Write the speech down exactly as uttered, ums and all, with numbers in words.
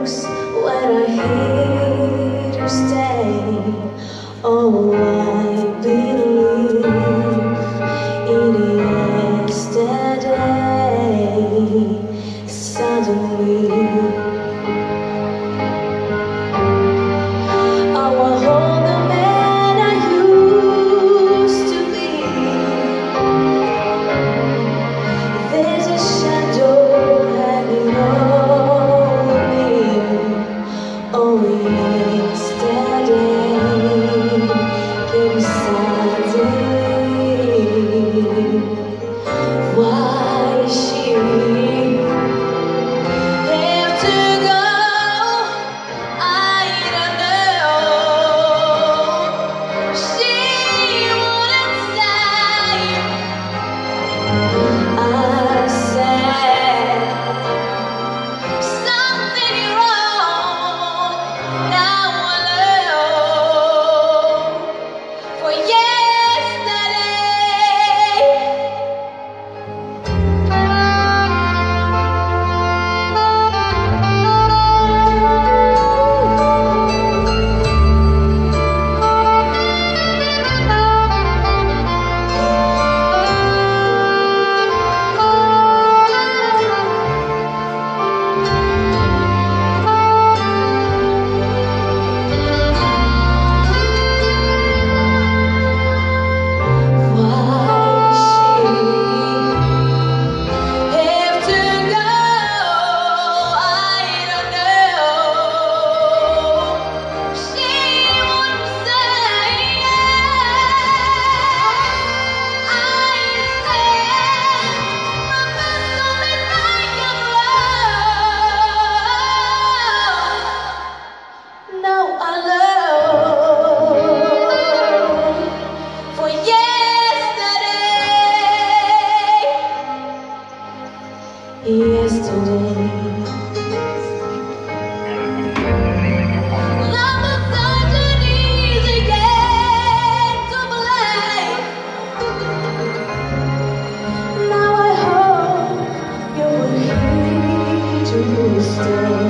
close when I hear you stay. Oh, I believe in yesterday. Suddenly I will hold the man I used to be. There's a shadow hanging over me. Oh, yesterday came suddenly. Why she have to go, I don't know. She wouldn't say. I said something wrong. Now I know for yesterday. Yesterday, love was such an easy game to play. Now I hope you will hear to stay.